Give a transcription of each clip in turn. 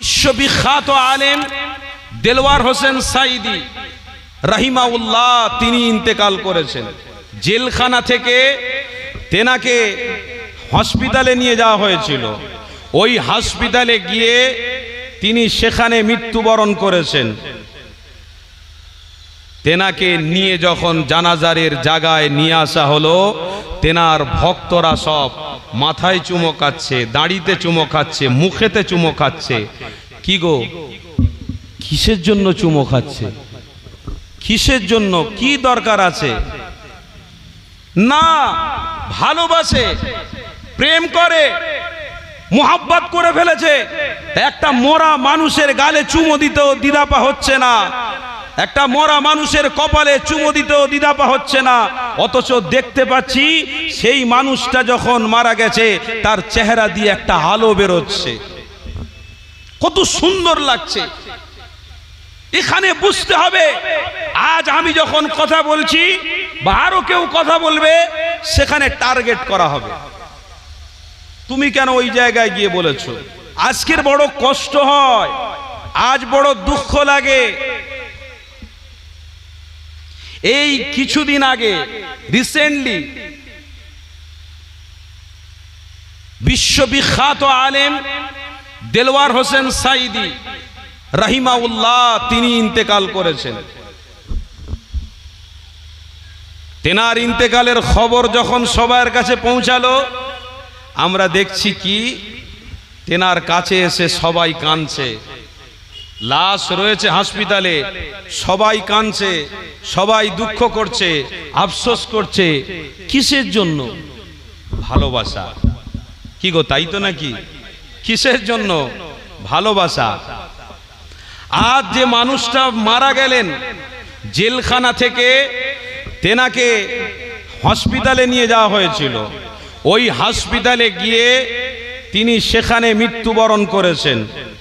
বিশ্ববিখ্যাত আলেম দেলওয়ার হোসেন সাইদি রাহিমাহুল্লাহ তিনি ইন্তেকাল করেছেন। জেলখানা থেকে তেনাকে হসপিটালে নিয়ে যাওয়া হয়েছিল। ওই হসপিটালে গিয়ে তিনি সেখানে মৃত্যুবরণ করেছেন। তেনাকে নিয়ে যখন জানাজারের জায়গায় নিয়ে আসা হলো, তেনার ভক্তরা সব মাথায় চুমো খাচ্ছে, দাড়িতে চুমো খাচ্ছে, মুখেতে চুমো খাচ্ছে। কি গো, কিসের জন্য চুমো খাচ্ছে? কিসের জন্য? কি দরকার আছে? না, ভালোবাসে, প্রেম করে, মোহাব্বত করে ফেলেছে। একটা মরা মানুষের গালে চুমো দিতেও দ্বিধাপা হচ্ছে না, একটা মরা মানুষের কপালে চুমো দিতেও দ্বিধাপা হচ্ছে না। অথচ দেখতে পাচ্ছি সেই মানুষটা যখন মারা গেছে তার চেহারা দিয়ে একটা আলো বেরোচ্ছে, কত সুন্দর লাগছে। এখানে বুঝতে হবে, আজ আমি যখন কথা বলছি বা আরো কেউ কথা বলবে, সেখানে টার্গেট করা হবে। তুমি কেন ওই জায়গায় গিয়ে বলেছ? আজকের বড় কষ্ট হয়, আজ বড় দুঃখ লাগে। এই কিছুদিন আগে রিসেন্টলি বিশ্ববিখ্যাত আলেম দেলওয়ার হোসেন সাইদি রাহিমাহুল্লাহ তিনি ইন্তেকাল করেছেন। তেনার ইন্তেকালের খবর যখন সবার কাছে পৌঁছালো, আমরা দেখছি কি তেনার কাছে এসে সবাই কাঁদছে। লাশ রয়েছে হাসপাতালে, সবাই কাঁদছে, সবাই দুঃখ করছে, আফসোস করছে। কিসের জন্য? ভালোবাসা। কি গো, তাই তো নাকি? কিসের জন্য? ভালোবাসা। আজ যে মানুষটা মারা গেলেন, জেলখানা থেকে তেনাকে হসপিটালে নিয়ে যাওয়া হয়েছিল। ওই হসপিটালে গিয়ে তিনি সেখানে মৃত্যুবরণ করেছেন।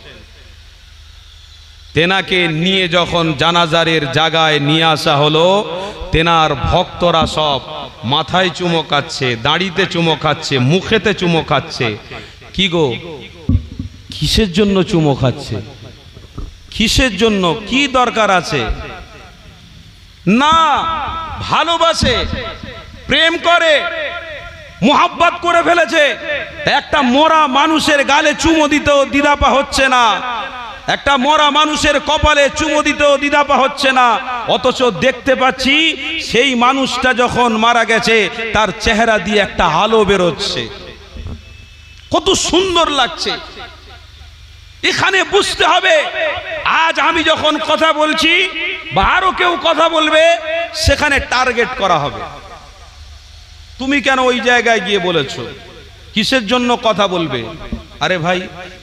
তেনাকে নিয়ে যখন জানাজারের জায়গায় নিয়ে আসা হলো, তেনার ভক্তরা সব মাথায় চুমো খাচ্ছে, দাড়িতে চুমো খাচ্ছে, মুখেতে চুমো খাচ্ছে। কি গো, কিসের জন্য চুমো খাচ্ছে? কিসের জন্য? কি দরকার আছে? না, ভালোবাসে, প্রেম করে, মোহাব্বত করে ফেলেছে। একটা মরা মানুষের গালে চুমো দিতেও দ্বিধাপা হচ্ছে না, একটা মরা মানুষের কপালে চুমো দিতেও দ্বিধাপা হচ্ছে না। অথচ দেখতে পাচ্ছি সেই মানুষটা যখন মারা গেছে তার চেহারা দিয়ে একটা আলো বেরোচ্ছে, কত সুন্দর লাগছে। এখানে বুঝতে হবে, আজ আমি যখন কথা বলছি বা আরো কেউ কথা বলবে, সেখানে টার্গেট করা হবে। তুমি কেন ওই জায়গায় গিয়ে বলেছ? কিসের জন্য কথা বলবে? আরে ভাই,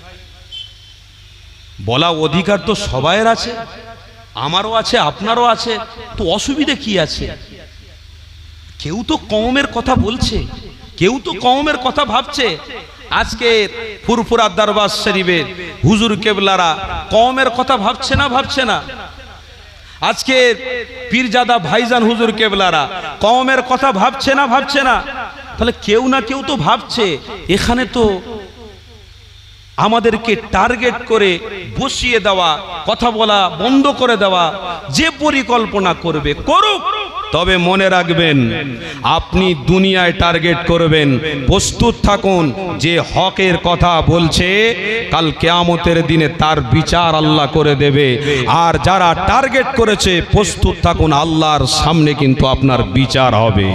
বলা অধিকার তো সবাইয়ের আছে, আমারও আছে, আপনারও আছে, তো অসুবিধা কি আছে? কেউ তো কওমের কথা বলছে, কেউ তো কওমের কথা ভাবছে। আজকে ফুরফুরা দরবার শরীফের হুজুর কেবলারা কওমের কথা ভাবছে না? ভাবছে না? আজকে পীরজাদা ভাইজান হুজুর কেবলারা কওমের কথা ভাবছে না? ভাবছে না? তাহলে কেউ না কেউ তো ভাবছে। এখানে তো আমাদেরকে টার্গেট করে বসিয়ে দেওয়া, কথা বলা বন্ধ করে দেওয়া। যে পরিকল্পনা করবে করুক, তবে মনে রাখবেন, আপনি দুনিয়ায় টার্গেট করবেন, প্রস্তুত থাকুন। যে হকের কথা বলছে, কাল কিয়ামতের দিনে তার বিচার আল্লাহ করে দেবে। আর যারা টার্গেট করেছে, প্রস্তুত থাকুন, আল্লাহর সামনে কিন্তু আপনার বিচার হবে।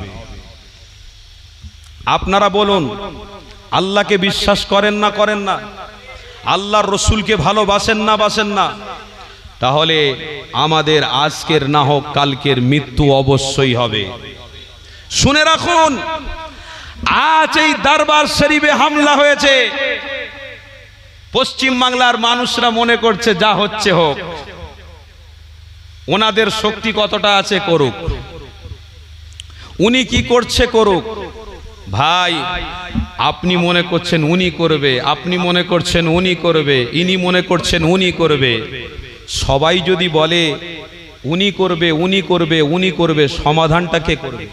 আপনারা বলুন, আল্লাহকে বিশ্বাস করেন না? করেন না? আল্লাহর রসুলকে ভালোবাসেন না? বাসেন না? তাহলে আমাদের আজকের না হোক কালকের মৃত্যু অবশ্যই হবে। শুনে রাখুন, আজ এই দরবার শরীফে হামলা হয়েছে। পশ্চিম বাংলার মানুষরা মনে করছে যা হচ্ছে হোক, ওনাদের শক্তি কতটা আছে করুক, উনি কি করছে করুক। ভাই, আপনি মনে করছেন উনি করবে, আপনি মনে করছেন উনি করবে, ইনি মনে করছেন উনি করবে। সবাই যদি বলে উনি করবে, উনি করবে, উনি করবে, সমাধানটা কে করবে?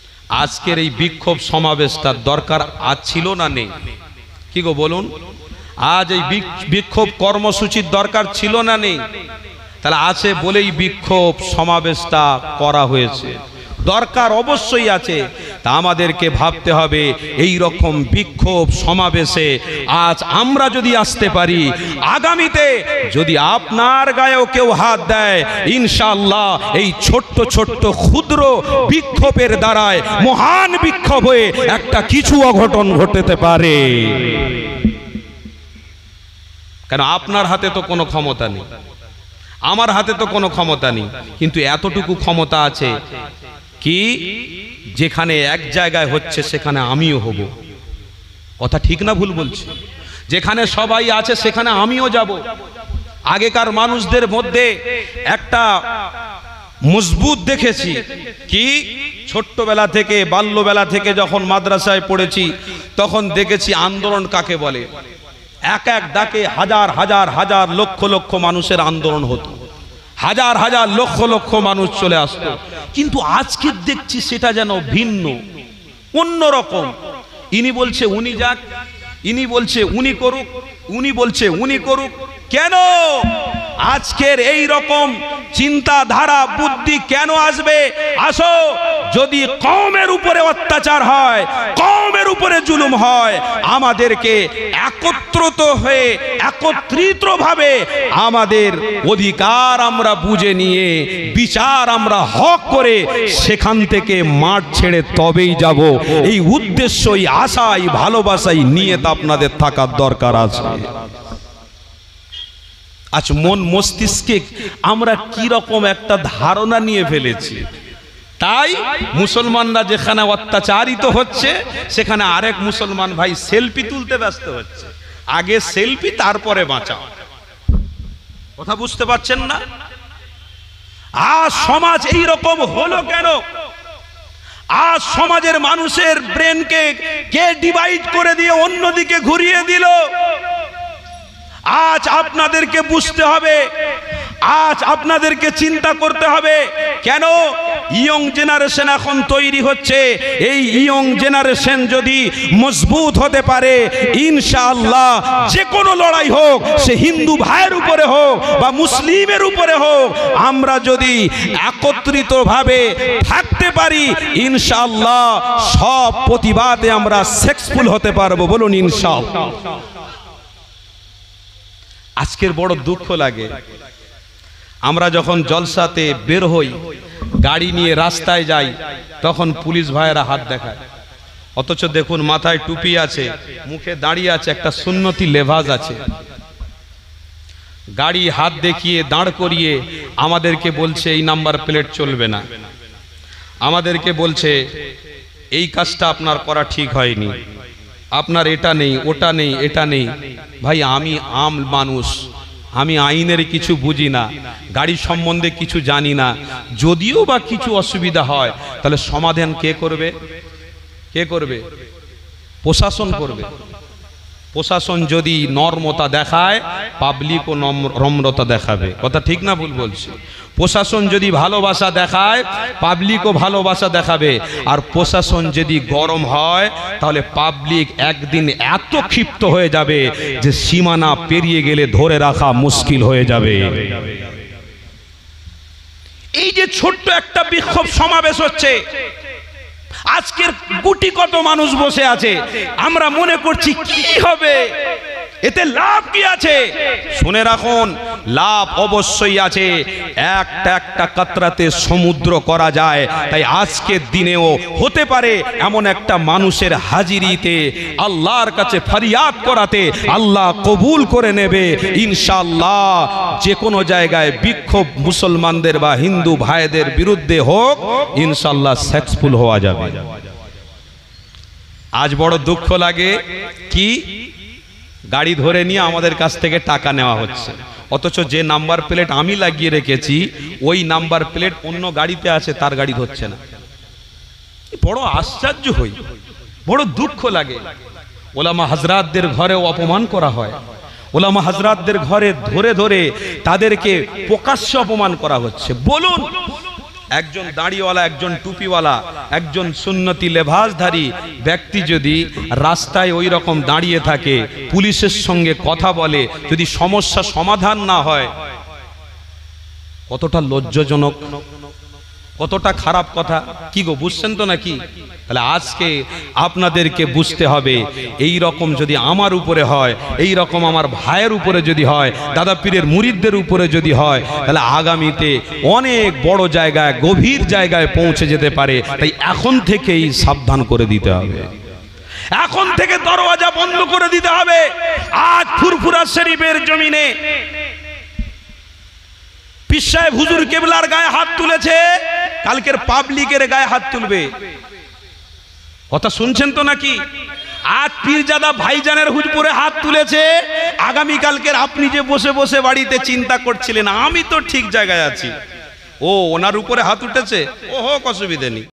আজকের এই বিক্ষোভ সমাবেশটার দরকার আজ ছিল না নেই? কি গো বলুন? আজ এই বিক্ষোভ কর্মসূচির দরকার ছিল না, নেই? তাহলে আছে বলেই বিক্ষোভ সমাবেশটা করা হয়েছে। দরকার অবশ্যই আছে। তা আমাদেরকে ভাবতে হবে এই রকম বিক্ষোভ সমাবেশে আজ আমরা যদি আসতে পারি, আগামীতে যদি আপনার গায়েও কেউ হাত দেয়, ইনশাআল্লাহ এই ছোট্ট ছোট্ট ক্ষুদ্র বিক্ষোভের দ্বারায় মহান বিক্ষোভ হয়ে একটা কিছু অঘটন ঘটতে পারে। কেন আপনার হাতে তো কোনো ক্ষমতা নেই, আমার হাতে তো কোনো ক্ষমতা নেই, কিন্তু এতটুকু ক্ষমতা আছে কি যেখানে এক জায়গায় হচ্ছে সেখানে আমিও হব। কথা ঠিক না ভুল বলছি? যেখানে সবাই আছে সেখানে আমিও যাব। আগেকার মানুষদের মধ্যে একটা মজবুত দেখেছি কি, ছোট্টবেলা থেকে বাল্যবেলা থেকে যখন মাদ্রাসায় পড়েছি তখন দেখেছি আন্দোলন কাকে বলে। এক এক ডাকে হাজার হাজার হাজার লক্ষ লক্ষ মানুষের আন্দোলন হতো, হাজার হাজার লক্ষ লক্ষ মানুষ চলে আসতো। কিন্তু আজকে দেখছি সেটা যেন ভিন্ন, অন্যরকম। ইনি বলছে উনি যাক, ইনি বলছে উনি করুক, উনি বলছে উনি করুক। কেন আজকের এই রকম চিন্তাধারা বুদ্ধি কেন আসবে? আসো, যদি কওমের উপরে অত্যাচার হয়, কওমের উপরে জুলুম হয়, আমাদেরকে একত্রিত হয়ে একত্রিতভাবে আমাদের অধিকার আমরা বুঝে নিয়ে বিচার আমরা হক করে সেখান থেকে মাঠ ছেড়ে তবেই যাব। এই উদ্দেশ্যই, আশাই, ভালোবাসাই নিয়ে তা আপনাদের থাকার দরকার আছে। আজ মন মস্তিষ্কে আমরা কি রকম একটা ধারণা নিয়ে ফেলেছি, তাই মুসলমানরা যেখানে অত্যাচারিত হচ্ছে সেখানে আরেক মুসলমান ভাই সেলফি তুলতে ব্যস্ত হচ্ছে। আগে সেলফি, তারপরে বাঁচাও। কথা বুঝতে পারছেন না? আজ সমাজ এই রকম হলো কেন? আজ সমাজের মানুষের ব্রেনকে কে ডিভাইড করে দিয়ে অন্যদিকে ঘুরিয়ে দিল? আজ আপনাদেরকে বুঝতে হবে, আজ আপনাদেরকে চিন্তা করতে হবে। কেন ইয়ং জেনারেশন এখন তৈরি হচ্ছে? এই ইয়ং জেনারেশন যদি মজবুত হতে পারে, ইনশাআল্লাহ যে কোনো লড়াই হোক, সে হিন্দু ভাইয়ের উপরে হোক বা মুসলিমের উপরে হোক, আমরা যদি একত্রিতভাবে থাকতে পারি, ইনশাআল্লাহ সব প্রতিবাদে আমরা সাকসেসফুল হতে পারবো। বলুন ইনশাআল্লাহ। আজকের বড় দুঃখ লাগে, আমরা যখন জলসাতে বের হই, গাড়ি নিয়ে রাস্তায় যাই, তখন পুলিশ ভাইয়েরা হাত দেখায়। অথচ দেখুন মাথায় টুপি আছে, মুখে দাঁড়িয়ে আছে, একটা সুন্নতি লেভাজ আছে, গাড়ি হাত দেখিয়ে দাঁড় করিয়ে আমাদেরকে বলছে এই নাম্বার প্লেট চলবে না, আমাদেরকে বলছে এই কাজটা আপনার করা ঠিক হয়নি, আপনার এটা নেই, ওটা নেই, এটা নেই। ভাই আমি আম মানুষ, আমি আইনের কিছু বুঝি না, গাড়ি সম্বন্ধে কিছু জানি না। যদিও বা কিছু অসুবিধা হয়, তাহলে সমাধান কে করবে? কে করবে? প্রশাসন করবে। প্রশাসন যদি নর্মতা দেখায়, পাবলিকও নম্রতা দেখাবে। কথা ঠিক না ভুল বলছি? প্রশাসন যদি ভালোবাসা দেখায়, পাবলিকও ভালোবাসা দেখাবে। আর প্রশাসন যদি গরম হয়, তাহলে পাবলিক একদিন এত ক্ষিপ্ত হয়ে যাবে যে সীমানা পেরিয়ে গেলে ধরে রাখা মুশকিল হয়ে যাবে। এই যে ছোট্ট একটা বিক্ষোভ সমাবেশ হচ্ছে, আজকের গুটি কত মানুষ বসে আছে, আমরা মনে করছি কি হবে, এতে লাভ কি আছে? শুনে রাখুন, লাভ অবশ্যই আছে। একটা একটা কাতরাতে সমুদ্র করা যায়। তাই আজকের দিনেও হতে পারে এমন একটা মানুষের হাজিরিতে আল্লাহর কাছে ফরিয়াদ করাতে আল্লাহ কবুল করে নেবে ইনশাআল্লাহ। যে কোনো জায়গায় বিক্ষোভ মুসলমানদের বা হিন্দু ভাইদের বিরুদ্ধে হোক, ইনশাআল্লাহ সাকসেসফুল হওয়া যাবে। আজ বড় দুঃখ লাগে কি, গাড়ি ধরে নিয়ে আমাদের কাছ থেকে টাকা নেওয়া হচ্ছে, অথচ যে নাম্বার প্লেট আমি লাগিয়ে রেখেছি ওই নাম্বার প্লেট অন্য গাড়িতে আছে, তার গাড়ি ধরছে না। বড় আশ্চর্য হই, বড় দুঃখ লাগে। ওলামা হাজরাতদের ঘরেও অপমান করা হয়, ওলামা হাজরাতদের ঘরে ধরে ধরে তাদেরকে প্রকাশ্যে অপমান করা হচ্ছে। বলুন একজন দাড়িওয়ালা, একজন টুপিওয়ালা, একজন সুন্নতি লেবাসধারী ব্যক্তি যদি রাস্তায় ওই রকম দাঁড়িয়ে থাকে, পুলিশের সঙ্গে কথা বলে, যদি সমস্যা সমাধান না হয়, কতটা লজ্জাজনক, কতটা খারাপ কথা। কি গো, বুঝছেন তো নাকি? তাহলে আজকে আপনাদেরকে বুঝতে হবে, এই রকম যদি আমার উপরে হয়, এই রকম আমার ভাইয়ের উপরে যদি হয়, দাদা পীরের মুরিদদের উপরে যদি হয়, তাহলে আগামীতে অনেক বড় জায়গায়, গভীর জায়গায় পৌঁছে যেতে পারে। তাই এখন থেকেই সাবধান করে দিতে হবে, এখন থেকে দরওয়াজা বন্ধ করে দিতে হবে। আজ ফুরফুরা শরীফের জমিনে পীর সাহেব হুজুর কেবলার গায়ে হাত তুলেছে, কালকের পাবলিকের গায়ে হাত তুলবে। কথা শুনছেন তো নাকি? আজ পীরজাদা ভাইজানের হুজুরে হাত তুলেছে, আগামী কালকের আপনি যে বসে বসে বাড়িতে চিন্তা করছিলেন আমি তো ঠিক জায়গায় আছি, ও ওনার উপরে হাত উঠেছে, ও হোক, অসুবিধে নেই।